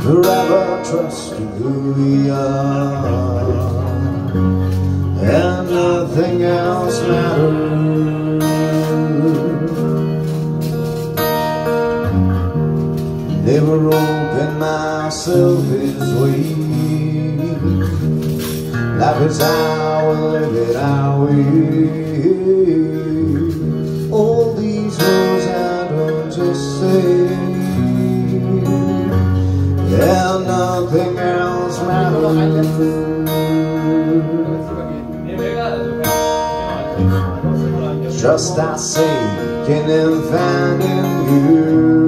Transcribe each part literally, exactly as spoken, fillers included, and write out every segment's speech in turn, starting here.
forever trusting who we are, and nothing else matters. Never open myself this way. Life is how I live it our way. All these words I don't just say, and nothing else matters. Just I say, can I find in you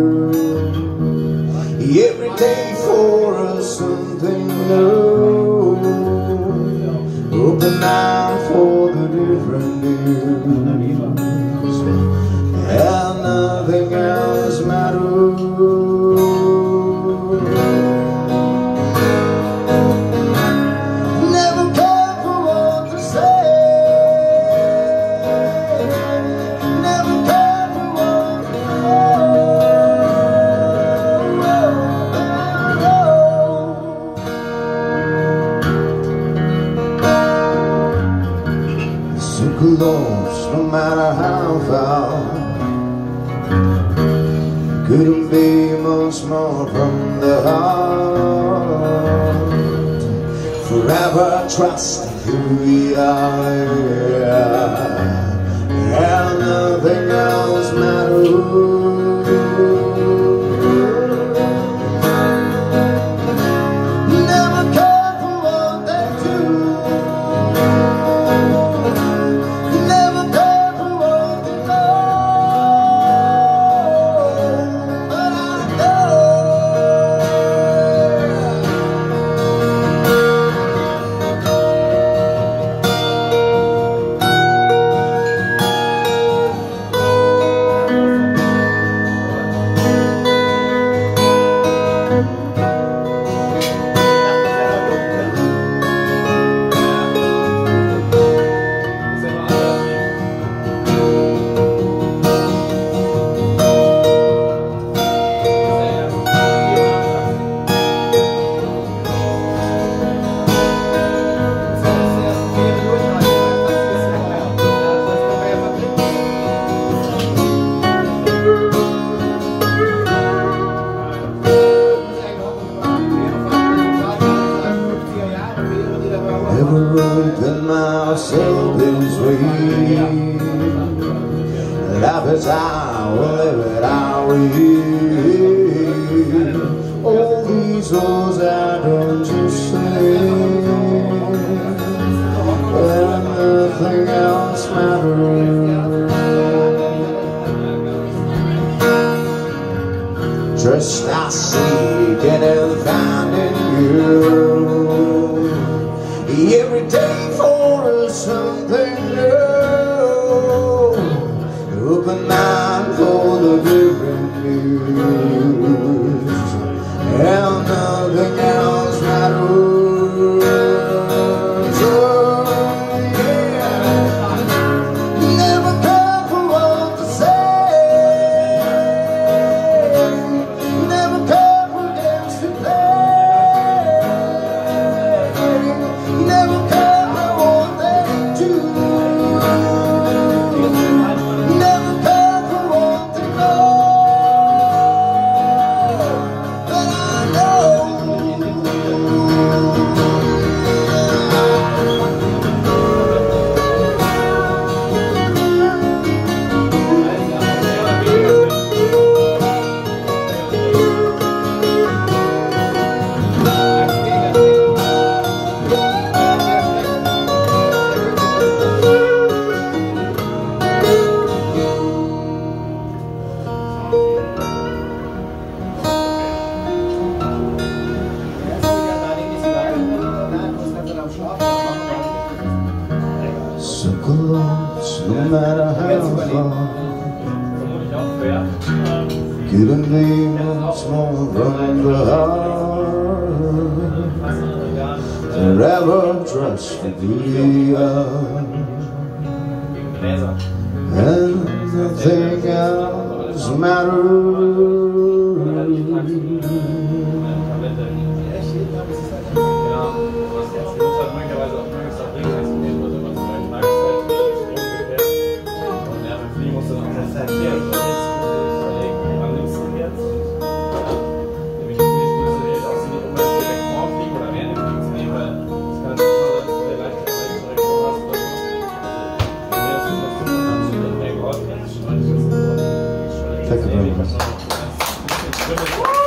every day for us something new. Open mind for the different news, and nothing else matters. Never care for what to say, never care for what to close, no matter how far, couldn't be much more from the heart. Forever trusting who we are, and nothing else matters. Never open myself this way. Life is how we live it our way. All these words I don't just say, and nothing else matters. Just I seek and find in you every day for something new. Open mind for the different news, and nothing else matters. Oh, yeah. Never care for what to say, never care for games to play, never care for what they do, never care for what they know. But I know so close, no matter how far, couldn't be much more from the heart. Forever trusting who we are, and nothing else matters. Thank you very much.